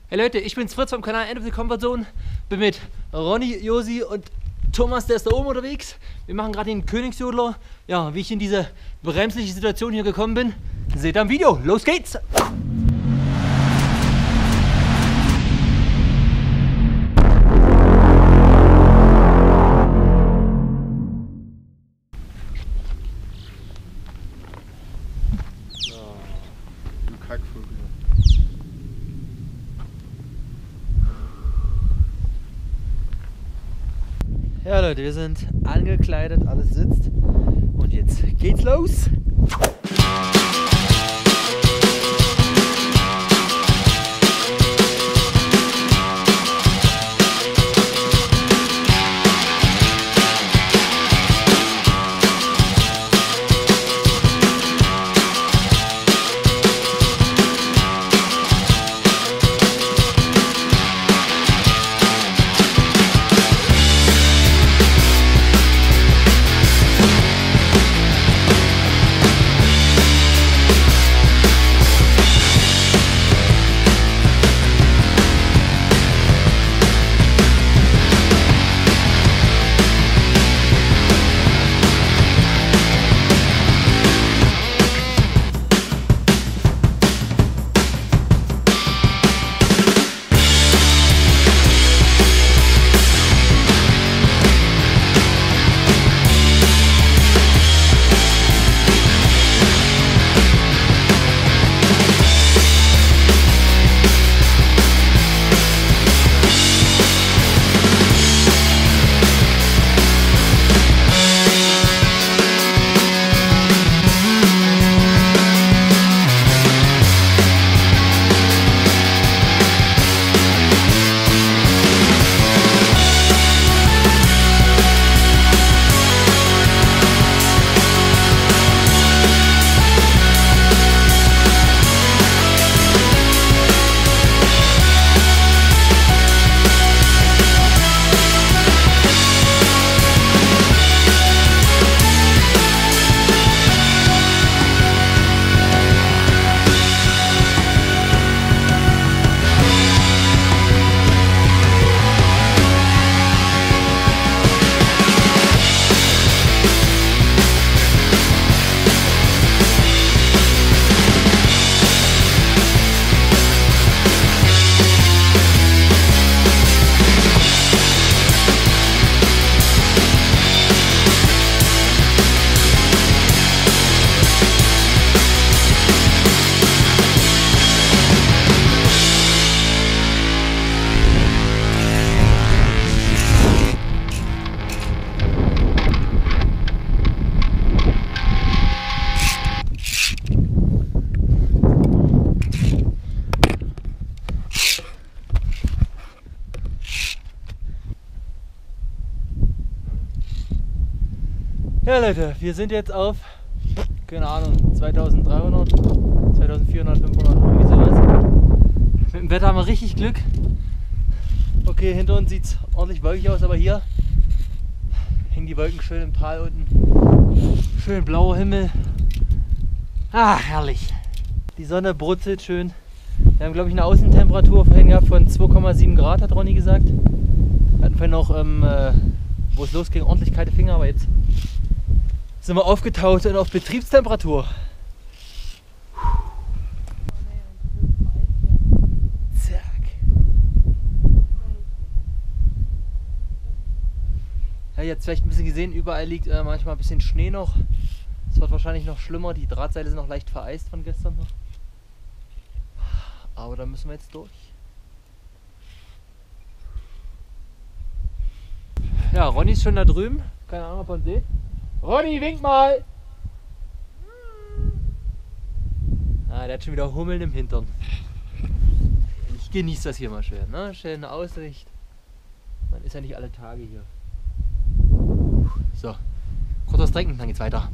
Hey Leute, ich bin's Fritz vom Kanal End of the Comfort Zone. Bin mit Ronny, Josi und Thomas, der ist da oben unterwegs. Wir machen gerade den Königsjodler. Ja, wie ich in diese bremsliche Situation hier gekommen bin, seht ihr im Video. Los geht's! Ja Leute, wir sind angekleidet, alles sitzt und jetzt geht's los! Ja Leute, wir sind jetzt auf, keine Ahnung, 2300, 2400, 500, irgendwie sowas. Mit dem Wetter haben wir richtig Glück. Okay, hinter uns sieht es ordentlich wolkig aus, aber hier hängen die Wolken schön im Tal unten. Schön blauer Himmel. Ah, herrlich. Die Sonne brutzelt schön. Wir haben, glaube ich, eine Außentemperatur vorhin gehabt von 2,7 Grad, hat Ronny gesagt. Wir hatten vorhin noch, wo es losging, ordentlich kalte Finger, aber jetzt sind wir aufgetaut und auf Betriebstemperatur. Zack. Ja, jetzt vielleicht ein bisschen gesehen, überall liegt manchmal ein bisschen Schnee noch. Es wird wahrscheinlich noch schlimmer, die Drahtseile sind noch leicht vereist von gestern noch. Aber da müssen wir jetzt durch. Ja, Ronny ist schon da drüben, keine Ahnung ob man sieht. Ronny, wink mal! Ah, der hat schon wieder Hummeln im Hintern. Ich genieße das hier mal schön, ne? Schöne Aussicht. Man ist ja nicht alle Tage hier. So, kurz was trinken, dann geht's weiter.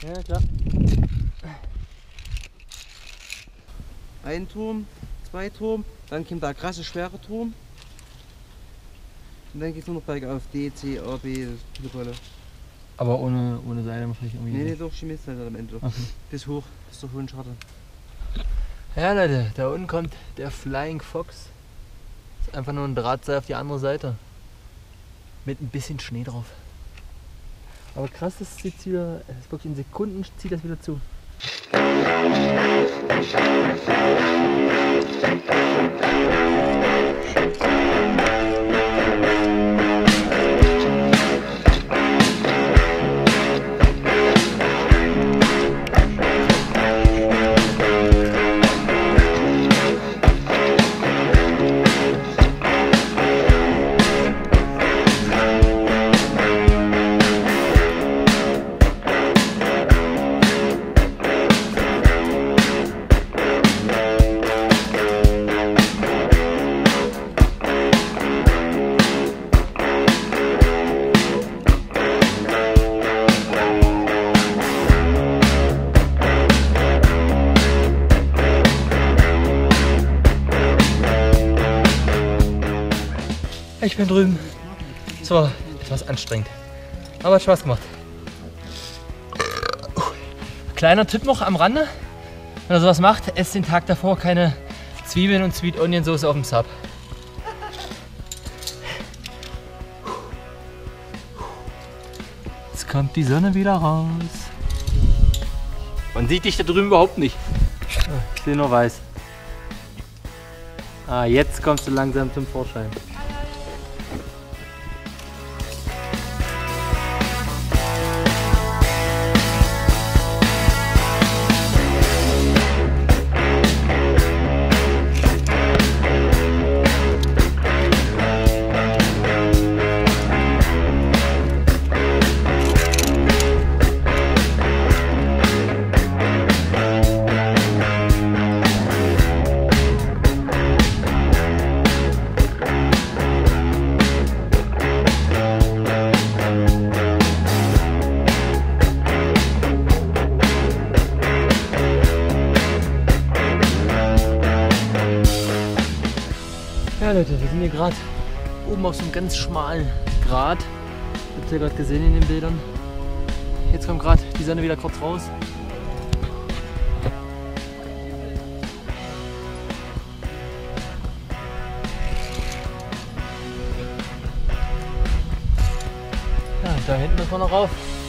Ja, klar. Ein Turm, 2 Turm, dann kommt der krasse schwere Turm. Und dann geht es nur noch bergauf. D, C, A, B, die Rolle. Aber ohne Seile wahrscheinlich irgendwie. Nee, doch, Chemie ist halt am Ende. Okay. Bis hoch, bis zur hohen Scharte. Ja Leute, da unten kommt der Flying Fox. Ist einfach nur ein Drahtseil auf die andere Seite. Mit ein bisschen Schnee drauf. Aber krass, das zieht wieder, das ist wirklich in Sekunden zieht das wieder zu. Ich bin drüben. Es war etwas anstrengend, aber hat Spaß gemacht. Kleiner Tipp noch am Rande, wenn ihr sowas macht, esst den Tag davor keine Zwiebeln und Sweet Onion Soße auf dem Sub. Jetzt kommt die Sonne wieder raus. Man sieht dich da drüben überhaupt nicht. Ich sehe nur weiß. Ah, jetzt kommst du langsam zum Vorschein. Ja Leute, wir sind hier gerade oben auf so einem ganz schmalen Grat. Habt ihr gerade gesehen in den Bildern. Jetzt kommt gerade die Sonne wieder kurz raus. Ja, da hinten müssen wir noch rauf.